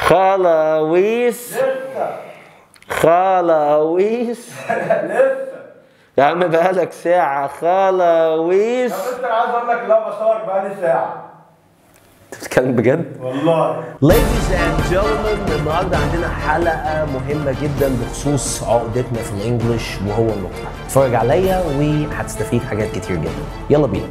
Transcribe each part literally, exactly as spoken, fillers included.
خلاويص. لسه. خلاويص. لسه. يا عم بقالك ساعة. خلاويص. طب انت عايز اقول لك لا بصور بقالي ساعة. انت بتتكلم بجد؟ والله. Ladies and gentlemen، النهارده عندنا حلقة مهمة جدا بخصوص عقدتنا في الانجليش وهو النطق. اتفرج عليا وهتستفيد حاجات كتير جدا. يلا بينا.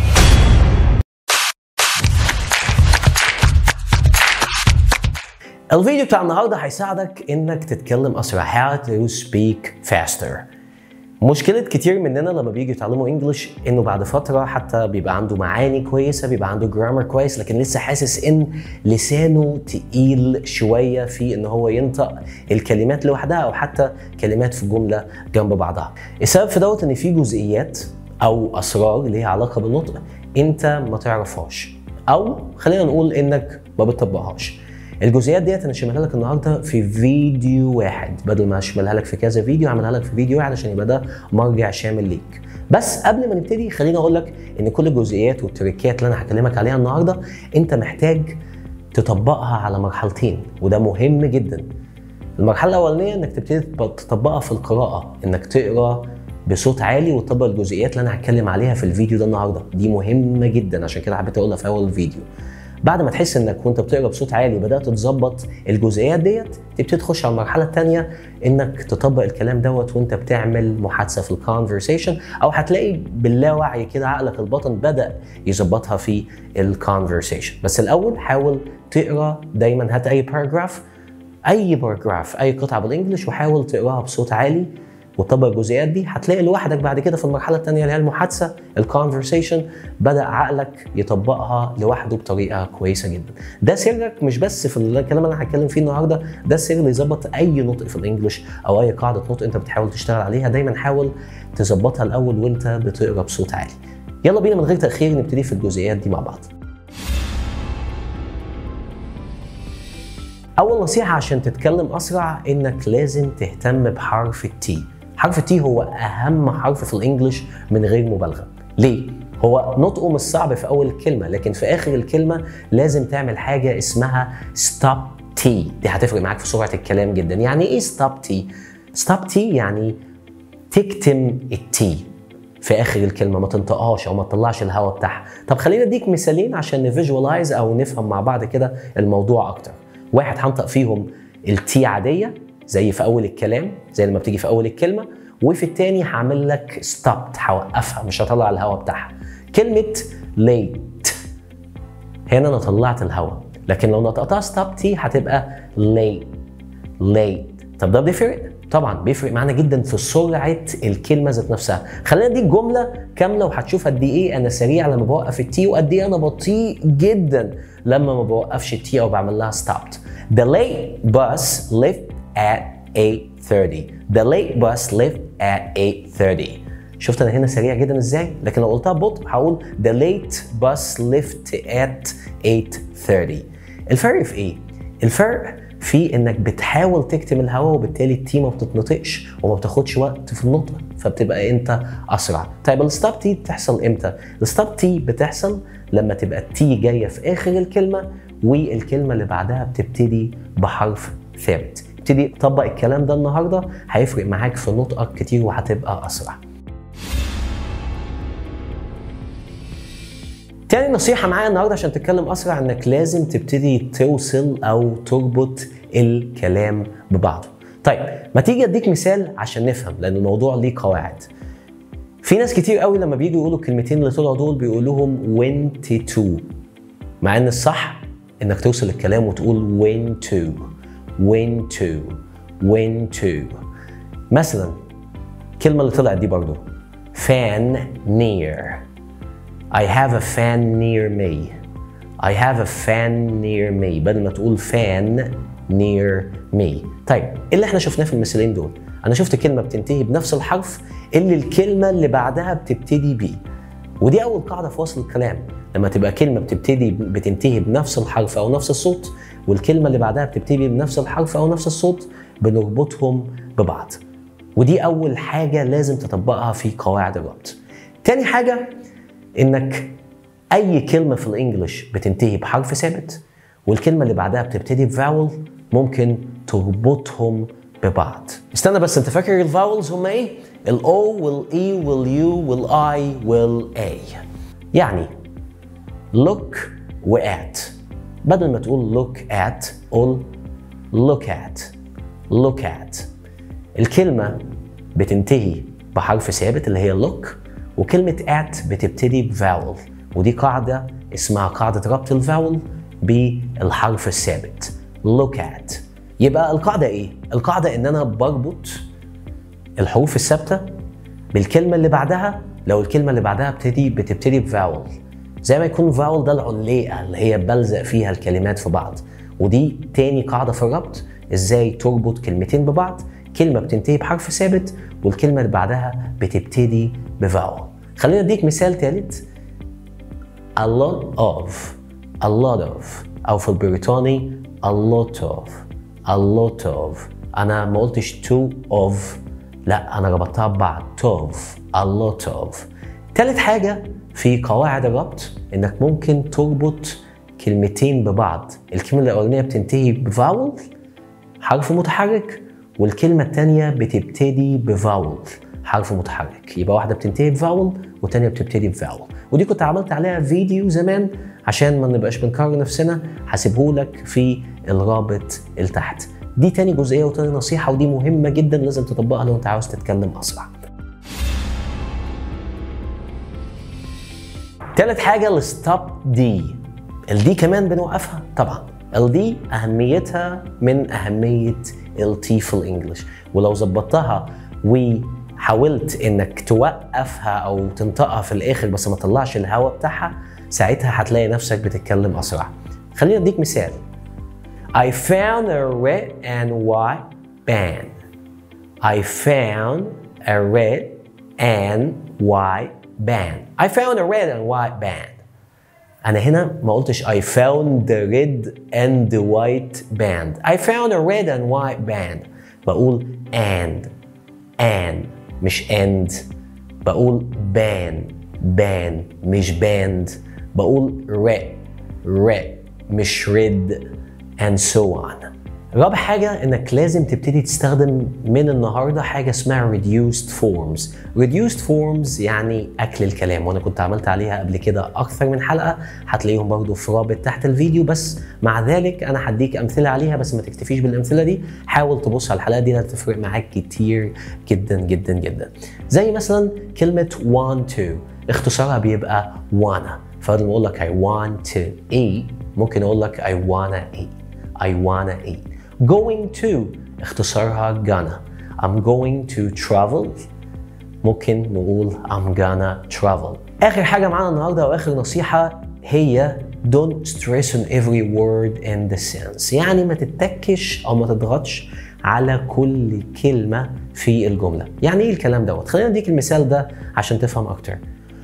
الفيديو بتاع النهارده هيساعدك انك تتكلم اسرع. How to speak faster. مشكلة كتير مننا لما بيجي يتعلموا انجلش انه بعد فترة حتى بيبقى عنده معاني كويسة، بيبقى عنده جرامر كويس، لكن لسه حاسس ان لسانه تقيل شوية في ان هو ينطق الكلمات لوحدها او حتى كلمات في جملة جنب بعضها. السبب في دوت ان في جزئيات او اسرار ليها علاقة بالنطق انت ما تعرفهاش، او خلينا نقول انك ما بتطبقهاش. الجزئيات ديت انا شاملها لك النهارده في فيديو واحد، بدل ما اشملها لك في كذا فيديو اعملها لك في فيديو واحد عشان يبقى ده مرجع شامل ليك. بس قبل ما نبتدي خليني اقول لك ان كل الجزئيات والتريكات اللي انا هكلمك عليها النهارده انت محتاج تطبقها على مرحلتين، وده مهم جدا. المرحله الاولانيه انك تبتدي تطبقها في القراءه، انك تقرا بصوت عالي وتطبق الجزئيات اللي انا هتكلم عليها في الفيديو ده النهارده، دي مهمه جدا عشان كده حبيت اقولها في اول الفيديو. بعد ما تحس انك وانت بتقرا بصوت عالي بدات تظبط الجزئيات ديت، تبتدي تخش على المرحله الثانيه انك تطبق الكلام دوت وانت بتعمل محادثه في الكونفرسيشن، او هتلاقي باللاوعي كده عقلك الباطن بدا يظبطها في الكونفرسيشن. بس الاول حاول تقرا دايما، هات اي باراجراف اي باراجراف اي قطعه بالانجلش وحاول تقراها بصوت عالي وتطبق الجزئيات دي. هتلاقي لوحدك بعد كده في المرحله الثانيه اللي هي المحادثه الكونفرسيشن بدا عقلك يطبقها لوحده بطريقه كويسه جدا. ده سرك مش بس في الكلام اللي انا هتكلم فيه النهارده، ده السر اللي يظبط اي نطق في الانجليش او اي قاعده نطق انت بتحاول تشتغل عليها. دايما حاول تظبطها الاول وانت بتقرا بصوت عالي. يلا بينا من غير تاخير نبتدي في الجزئيات دي مع بعض. اول نصيحه عشان تتكلم اسرع انك لازم تهتم بحرف التي. حرف التي هو اهم حرف في الانجليش من غير مبالغه. ليه؟ هو نطقه مش صعب في اول الكلمه، لكن في اخر الكلمه لازم تعمل حاجه اسمها ستوب تي. دي هتفرق معاك في سرعه الكلام جدا. يعني ايه ستوب تي؟ ستوب تي يعني تكتم التي في اخر الكلمه، ما تنطقهاش او ما تطلعش الهواء بتاعها. طب خلينا اديك مثالين عشان نفيجوالايز او نفهم مع بعض كده الموضوع اكتر. واحد هنطق فيهم التي عاديه زي في اول الكلام، زي لما بتيجي في اول الكلمه، وفي الثاني هعمل لك ستوب، هوقفها مش هطلع الهواء بتاعها. كلمه late هنا انا طلعت الهواء، لكن لو نطقتها ستوب تي هتبقى late late. طب ده بيفرق؟ طبعا بيفرق معانا جدا في سرعه الكلمه ذات نفسها. خلينا اديك جمله كامله وهتشوف قد ايه انا سريع لما بوقف التي وقد ايه انا بطيء جدا لما ما بوقفش التي او بعمل لها ستوب. The late bus left at eight thirty. The late bus left at eight thirty. شفت انا هنا سريع جدا ازاي؟ لكن لو قلتها ببطء هقول the late bus left at eight thirty. الفرق في ايه؟ الفرق في انك بتحاول تكتم الهواء وبالتالي التي ما بتتنطقش وما بتاخدش وقت في النطق، فبتبقى انت اسرع. طيب الستوب تي بتحصل امتى؟ الستوب تي بتحصل لما تبقى التي جايه في اخر الكلمه والكلمه اللي بعدها بتبتدي بحرف ثابت. ابتدي تطبق الكلام ده النهارده هيفرق معاك في نطقك كتير وهتبقى اسرع. تاني نصيحة معايا النهارده عشان تتكلم اسرع انك لازم تبتدي توصل او تربط الكلام ببعضه. طيب ما تيجي اديك مثال عشان نفهم، لان الموضوع ليه قواعد. في ناس كتير قوي لما بييجوا يقولوا الكلمتين اللي طلعوا دول بيقولوهم went to، مع ان الصح انك توصل الكلام وتقول went to went to went to. مثلا الكلمة اللي طلعت دي برضو fan near. I have a fan near me. I have a fan near me بدل ما تقول fan near me. طيب ايه اللي احنا شفناه في المثالين دول؟ انا شفت كلمة بتنتهي بنفس الحرف اللي الكلمة اللي بعدها بتبتدي بيه، ودي اول قاعدة في وصل الكلام. لما تبقى كلمة بتبتدي بتنتهي بنفس الحرف او نفس الصوت والكلمة اللي بعدها بتبتدي بنفس الحرف او نفس الصوت بنربطهم ببعض، ودي اول حاجة لازم تطبقها في قواعد الربط. تاني حاجة انك اي كلمة في الانجليش بتنتهي بحرف ثابت والكلمة اللي بعدها بتبتدي بفاول ممكن تربطهم ببعض. استنى بس، انت فاكر الفاولز هم ايه؟ ال O وال E وال U وال I وال A. يعني look و at، بدل ما تقول look at قول look at look at. الكلمة بتنتهي بحرف ثابت اللي هي look، وكلمة at بتبتدي بفاول، ودي قاعدة اسمها قاعدة ربط الفاول بالحرف الثابت look at. يبقى القاعدة ايه؟ القاعدة ان انا بربط الحروف الثابتة بالكلمة اللي بعدها لو الكلمة اللي بعدها بتبتدي بتبتدي بفاول، زي ما يكون فاول ده العليقة اللي هي بلزق فيها الكلمات في بعض. ودي تاني قاعدة في الربط، ازاي تربط كلمتين ببعض، كلمة بتنتهي بحرف ثابت والكلمة اللي بعدها بتبتدي بفاول. خلينا اديك مثال ثالث. a lot of a lot of او في البريطاني a lot of a lot of. انا ما قلتش to of، لا انا ربطتها ببعض of a lot of. ثالث حاجة في قواعد الربط انك ممكن تربط كلمتين ببعض، الكلمة الأولانية بتنتهي بفاول حرف متحرك، والكلمة الثانية بتبتدي بفاول حرف متحرك. يبقى واحدة بتنتهي بفاول والثانية بتبتدي بفاول. ودي كنت عملت عليها فيديو زمان عشان ما نبقاش بنكرر نفسنا، هسيبهولك في الرابط اللي تحت. دي تاني جزئية وتاني نصيحة، ودي مهمة جدا لازم تطبقها لو انت عاوز تتكلم أسرع. تالت حاجة الستوب دي. الدي كمان بنوقفها طبعا. الدي أهميتها من أهمية التي في الإنجليش، ولو ظبطتها وحاولت إنك توقفها أو تنطقها في الآخر بس ما تطلعش الهواء بتاعها، ساعتها هتلاقي نفسك بتتكلم أسرع. خلينا أديك مثال. I found a red and white band. I found a red and white band. I found a red and white band. أنا هنا ما قلتش I found the red and the white band. I found a red and white band. بقول and and مش and. بقول band band مش band. بقول red red مش red and so on. رابع حاجة انك لازم تبتدي تستخدم من النهاردة حاجة اسمها reduced forms. reduced forms يعني اكل الكلام، وانا كنت عملت عليها قبل كده اكثر من حلقة، هتلاقيهم برضو في رابط تحت الفيديو. بس مع ذلك انا هديك امثلة عليها، بس ما تكتفيش بالامثلة دي، حاول تبص على الحلقة دي هتفرق معاك كتير جدا جدا جدا. زي مثلا كلمة want to اختصارها بيبقى wanna، فبدل ما اقول لك I want to eat ممكن اقول لك I wanna eat. I wanna eat. going to اختصارها gonna. I'm going to travel ممكن نقول I'm gonna travel. آخر حاجة معانا النهاردة وآخر نصيحة هي don't stress on every word in the sense. يعني ما تتكش أو ما تضغطش على كل كلمة في الجملة. يعني إيه الكلام دوت؟ خلينا نديك المثال ده عشان تفهم أكتر.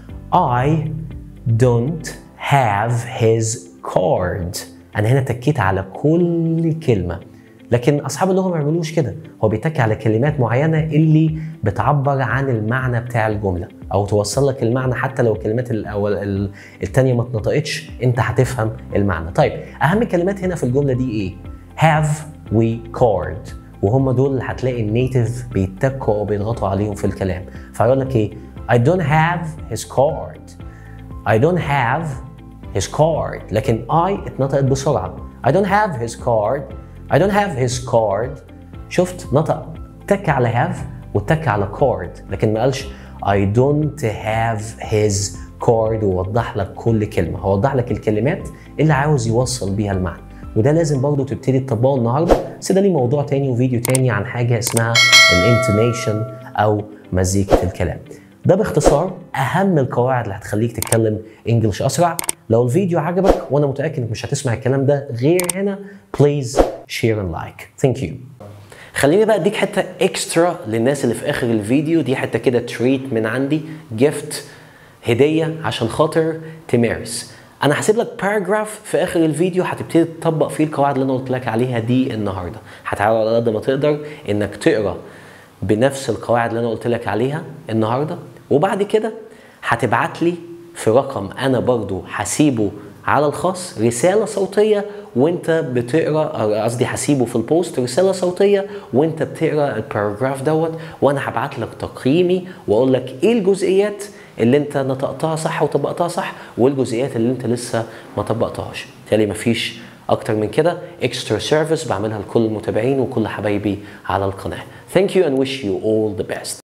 I don't have his card. أنا هنا تكيت على كل كلمة، لكن أصحاب اللغة ما يعملوش كده. هو بيتكي على كلمات معينة اللي بتعبر عن المعنى بتاع الجملة أو توصل لك المعنى، حتى لو الكلمات الأول التانية ما اتنطقتش أنت هتفهم المعنى. طيب أهم كلمات هنا في الجملة دي إيه؟ have و card، وهم دول اللي هتلاقي النيتيف بيتكوا أو بيضغطوا عليهم في الكلام. فيقول لك إيه؟ I don't have his card. I don't have his card. لكن I اتنطقت بسرعة. I don't have his card. I don't have his card. شفت نطق تك على have وتك على card، لكن ما قالش I don't have his card ووضح لك كل كلمة. هو وضح لك الكلمات اللي عاوز يوصل بيها المعنى، وده لازم برضو تبتدي تطبقه النهارده. بس ده ليه موضوع تاني وفيديو تاني عن حاجة اسمها الانتونيشن أو مزيكة الكلام. ده باختصار أهم القواعد اللي هتخليك تتكلم انجلش أسرع. لو الفيديو عجبك وأنا متأكد إنك مش هتسمع الكلام ده غير هنا، please share and like. Thank you. خليني بقى اديك حتة اكسترا للناس اللي في آخر الفيديو دي، حتة كده تريت من عندي، جيفت هدية عشان خاطر تمارس. أنا هسيب لك باراجراف في آخر الفيديو هتبتدي تطبق فيه القواعد اللي أنا قلت لك عليها دي النهاردة. هتحاول على قد ما تقدر إنك تقرا بنفس القواعد اللي أنا قلت لك عليها النهاردة، وبعد كده هتبعت لي في رقم أنا برضو هسيبه على الخاص رساله صوتيه وانت بتقرا، قصدي هسيبه في البوست رساله صوتيه وانت بتقرا الباراجراف دوت، وانا هبعت لك تقييمي واقول لك ايه الجزئيات اللي انت نطقتها صح وطبقتها صح، والجزئيات اللي انت لسه ما طبقتهاش. بالتالي مفيش اكتر من كده اكسترا سيرفيس بعملها لكل المتابعين وكل حبايبي على القناه. Thank you and wish you all the best.